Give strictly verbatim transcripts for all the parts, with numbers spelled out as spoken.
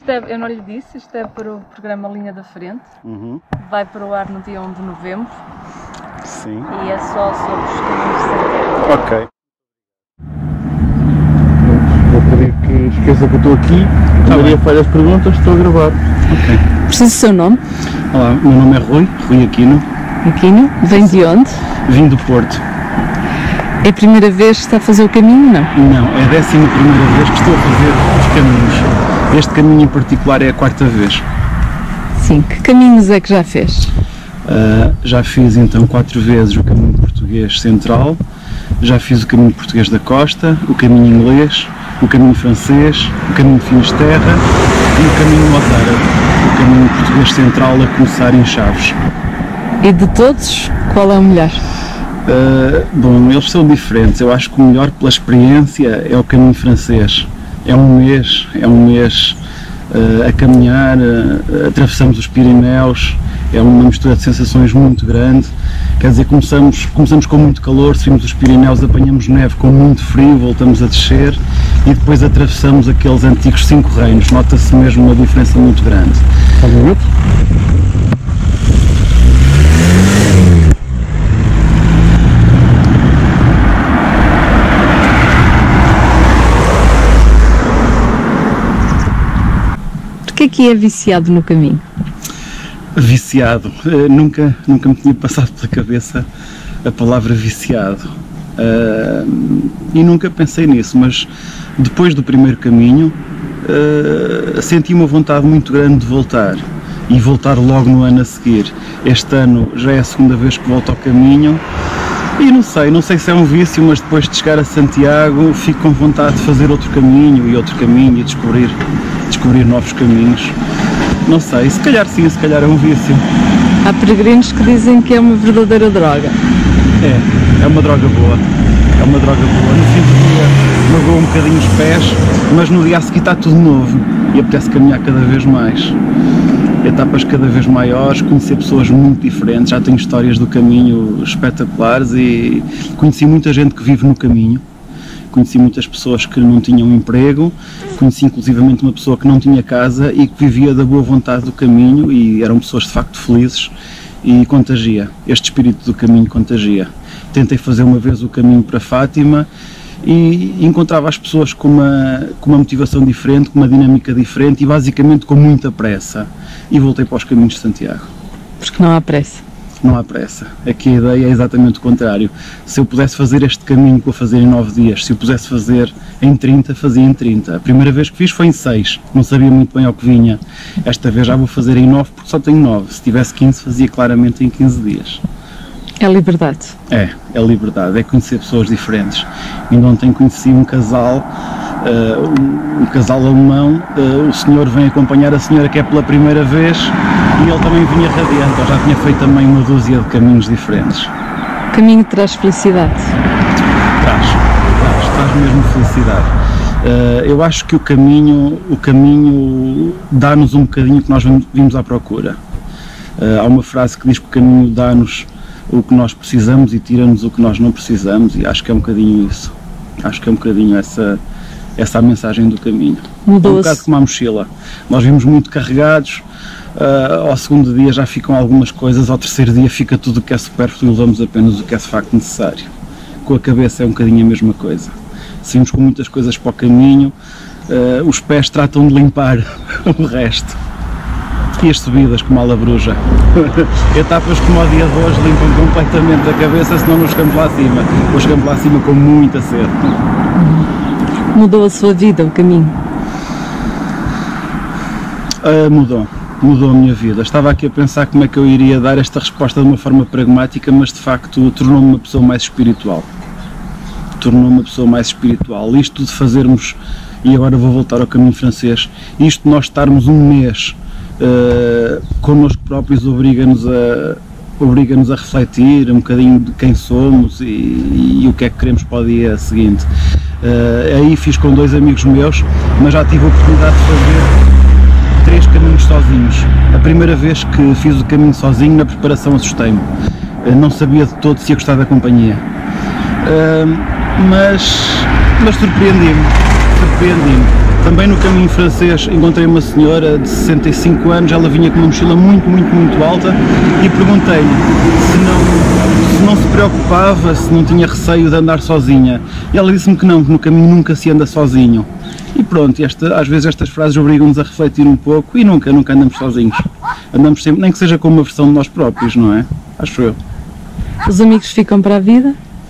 Isto é, eu não lhe disse, isto é para o programa Linha da Frente. Uhum. Vai para o ar no dia um de novembro. Sim. E é só sobre os caminhos de Santiago. Ok. Vou pedir que esqueça que eu estou aqui. Tá, Maria faz as perguntas, estou a gravar. Ok. Preciso do seu nome? Olá, o meu nome é Rui, Rui Aquino. Aquino? Vem de onde? Vim do Porto. É a primeira vez que está a fazer o caminho, não? Não, é a décima primeira vez que estou a fazer os caminhos. Este caminho em particular é a quarta vez. Sim, que caminhos é que já fez? Uh, já fiz então quatro vezes o caminho português central, já fiz o caminho português da costa, o caminho inglês, o caminho francês, o caminho de Finisterra e o caminho mozárabe, o caminho português central a começar em Chaves. E de todos, qual é o melhor? Uh, bom, eles são diferentes. Eu acho que o melhor pela experiência é o caminho francês. É um mês, é um mês uh, a caminhar, uh, atravessamos os Pirineus, é uma mistura de sensações muito grande. Quer dizer, começamos, começamos com muito calor, subimos os Pirineus, apanhamos neve com muito frio, voltamos a descer e depois atravessamos aqueles antigos cinco reinos. Nota-se mesmo uma diferença muito grande. Está bom? Porquê que é viciado no caminho? Viciado. Uh, nunca, nunca me tinha passado pela cabeça a palavra viciado. Uh, e nunca pensei nisso, mas depois do primeiro caminho uh, senti uma vontade muito grande de voltar. E voltar logo no ano a seguir. Este ano já é a segunda vez que volto ao caminho. E não sei, não sei se é um vício, mas depois de chegar a Santiago fico com vontade de fazer outro caminho e outro caminho e descobrir, descobrir novos caminhos. Não sei, se calhar sim, se calhar é um vício. Há peregrinos que dizem que é uma verdadeira droga. É, é uma droga boa, é uma droga boa. No fim do dia magoa um bocadinho os pés, mas no dia a seguir está tudo novo e apetece caminhar cada vez mais. Etapas cada vez maiores, conhecer pessoas muito diferentes, já tenho histórias do caminho espetaculares e conheci muita gente que vive no caminho, conheci muitas pessoas que não tinham emprego, conheci inclusivamente uma pessoa que não tinha casa e que vivia da boa vontade do caminho e eram pessoas de facto felizes e contagia, este espírito do caminho contagia. Tentei fazer uma vez o caminho para Fátima e encontrava as pessoas com uma, com uma motivação diferente, com uma dinâmica diferente e basicamente com muita pressa. E voltei para os caminhos de Santiago. Porque não há pressa? Não há pressa. Aqui a ideia é exatamente o contrário. Se eu pudesse fazer este caminho para fazer em nove dias, se eu pudesse fazer em trinta, fazia em trinta. A primeira vez que fiz foi em seis, não sabia muito bem ao que vinha. Esta vez já vou fazer em nove porque só tenho nove. Se tivesse quinze, fazia claramente em quinze dias. É liberdade. É, é liberdade, é conhecer pessoas diferentes. Ainda ontem conheci um casal, uh, um, um casal alemão, uh, o senhor vem acompanhar a senhora que é pela primeira vez e ele também vinha radiante, eu já tinha feito também uma dúzia de caminhos diferentes. O caminho traz felicidade? Traz, traz, traz mesmo felicidade. Uh, eu acho que o caminho, o caminho dá-nos um bocadinho que nós vimos à procura. Uh, há uma frase que diz que o caminho dá-nos o que nós precisamos e tira-nos o que nós não precisamos e acho que é um bocadinho isso, acho que é um bocadinho essa, essa a mensagem do caminho. Mudou-se. É um bocado como a mochila, nós vimos muito carregados, uh, ao segundo dia já ficam algumas coisas, ao terceiro dia fica tudo o que é supérfluo e levamos apenas o que é de facto necessário. Com a cabeça é um bocadinho a mesma coisa, saímos com muitas coisas para o caminho, uh, os pés tratam de limpar o resto. E as subidas como a Labruja. Etapas como o dia de hoje limpam completamente a cabeça, senão não chegamos lá acima. Ou chegamos lá acima com muita sede. Mudou a sua vida, o caminho? Uh, mudou. Mudou a minha vida. Estava aqui a pensar como é que eu iria dar esta resposta de uma forma pragmática, mas de facto tornou-me uma pessoa mais espiritual. Tornou-me uma pessoa mais espiritual. Isto de fazermos, e agora vou voltar ao caminho francês, isto de nós estarmos um mês Uh, connosco próprios obriga-nos a, obriga-nos a refletir um bocadinho de quem somos e, e o que é que queremos para o dia seguinte. Uh, aí fiz com dois amigos meus, mas já tive a oportunidade de fazer três caminhos sozinhos. A primeira vez que fiz o caminho sozinho, na preparação assustei-me. Uh, não sabia de todo se ia gostar da companhia. Uh, mas, mas surpreendi-me, surpreendi-me. Também no caminho francês encontrei uma senhora de sessenta e cinco anos, ela vinha com uma mochila muito, muito, muito alta e perguntei-lhe se não, se não se preocupava, se não tinha receio de andar sozinha. E ela disse-me que não, que no caminho nunca se anda sozinho. E pronto, esta, às vezes estas frases obrigam-nos a refletir um pouco e nunca, nunca andamos sozinhos. Andamos sempre, nem que seja com uma versão de nós próprios, não é? Acho eu. Os amigos ficam para a vida?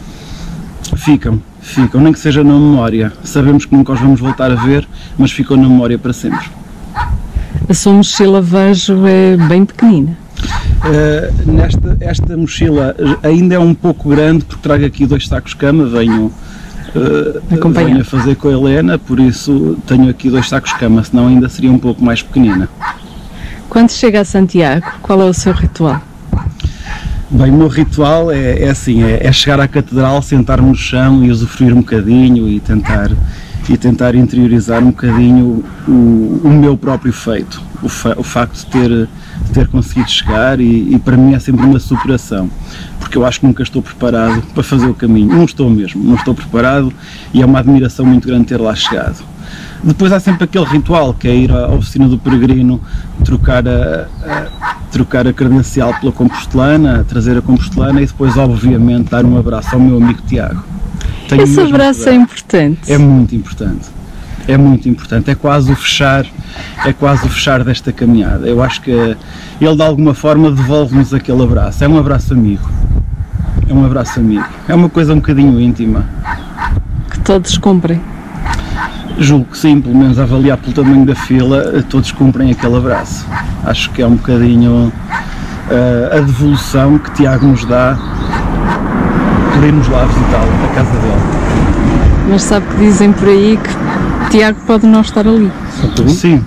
Ficam. Ficam, nem que seja na memória. Sabemos que nunca os vamos voltar a ver, mas ficam na memória para sempre. A sua mochila, vejo, é bem pequenina. Uh, nesta, esta mochila ainda é um pouco grande porque trago aqui dois sacos de cama, venho, uh, venho a fazer com a Helena, por isso tenho aqui dois sacos de cama, senão ainda seria um pouco mais pequenina. Quando chega a Santiago, qual é o seu ritual? Bem, o meu ritual é, é assim, é, é chegar à catedral, sentar-me no chão e usufruir um bocadinho e tentar, e tentar interiorizar um bocadinho o, o meu próprio feito, o, fa, o facto de ter, de ter conseguido chegar e, e para mim é sempre uma superação, porque eu acho que nunca estou preparado para fazer o caminho, não estou mesmo, não estou preparado e é uma admiração muito grande ter lá chegado. Depois há sempre aquele ritual que é ir à oficina do peregrino, trocar a, a, trocar a credencial pela compostelana, trazer a compostelana e depois obviamente dar um abraço ao meu amigo Tiago. Tenho Esse abraço é importante. É muito importante, é muito importante, é quase o fechar, é quase o fechar desta caminhada. Eu acho que ele de alguma forma devolve-nos aquele abraço, é um abraço amigo, é um abraço amigo, é uma coisa um bocadinho íntima. Que todos cumprem. Julgo que sim, pelo menos a avaliar pelo tamanho da fila, todos cumprem aquele abraço. Acho que é um bocadinho uh, a devolução que Tiago nos dá por irmos lá visitá-lo, a casa dele. Mas sabe que dizem por aí que Tiago pode não estar ali? Sim.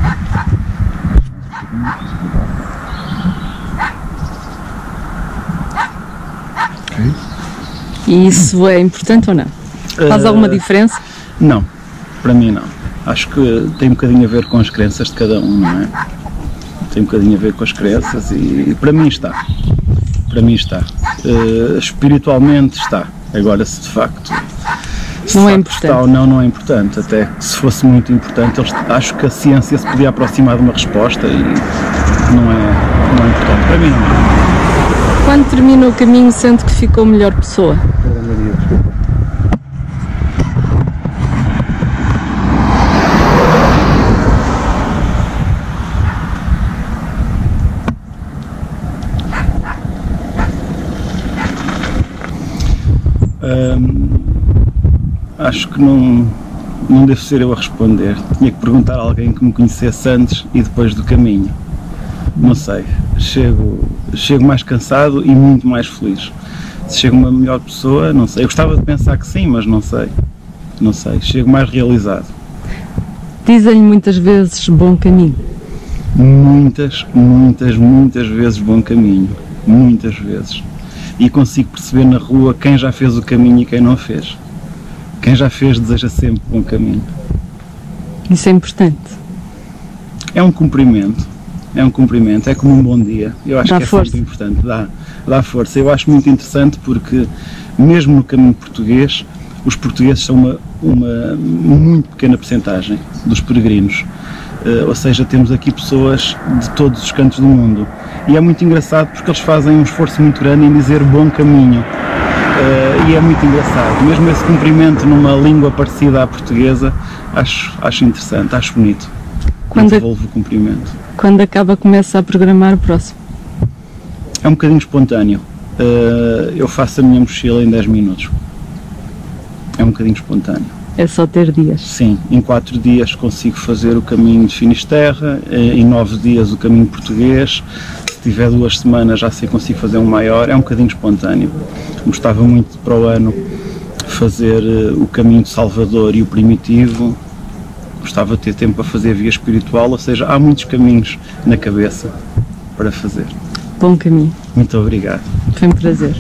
Okay. E isso é importante ou não? Faz uh, alguma diferença? Não. Para mim não. Acho que tem um bocadinho a ver com as crenças de cada um, não é? Tem um bocadinho a ver com as crenças e, e para mim está. Para mim está. Uh, espiritualmente está. Agora se de facto, se não de é facto importante. Está ou não, não é importante. Até que se fosse muito importante, eles, acho que a ciência se podia aproximar de uma resposta e não é, não é importante. Para mim não é. Quando termina o caminho, sente que ficou melhor pessoa? Hum, acho que não, não devo ser eu a responder. Tinha que perguntar a alguém que me conhecesse antes e depois do caminho. Não sei. Chego, chego mais cansado e muito mais feliz. Se chego uma melhor pessoa, não sei. Eu gostava de pensar que sim, mas não sei. Não sei. Chego mais realizado. Dizem-lhe muitas vezes bom caminho. Muitas, muitas, muitas vezes bom caminho. Muitas vezes. E consigo perceber na rua quem já fez o caminho e quem não fez. Quem já fez deseja sempre bom caminho. Isso é importante. É um cumprimento, é um cumprimento, é como um bom dia. Eu acho dá que é força. sempre importante, dá, dá força. Eu acho muito interessante porque, mesmo no caminho português, os portugueses são uma, uma muito pequena percentagem dos peregrinos. Uh, ou seja, temos aqui pessoas de todos os cantos do mundo e é muito engraçado porque eles fazem um esforço muito grande em dizer bom caminho uh, e é muito engraçado, mesmo esse cumprimento numa língua parecida à portuguesa, acho, acho interessante, acho bonito. Quando devolvo o cumprimento. Quando acaba, começa a programar o próximo? É um bocadinho espontâneo, uh, eu faço a minha mochila em dez minutos, é um bocadinho espontâneo. É só ter dias? Sim, em quatro dias consigo fazer o caminho de Finisterra, em nove dias o caminho português, se tiver duas semanas já sei que consigo fazer um maior, é um bocadinho espontâneo. Gostava muito para o ano fazer o caminho de Salvador e o primitivo, gostava de ter tempo para fazer a via espiritual, ou seja, há muitos caminhos na cabeça para fazer. Bom caminho. Muito obrigado. Foi um prazer.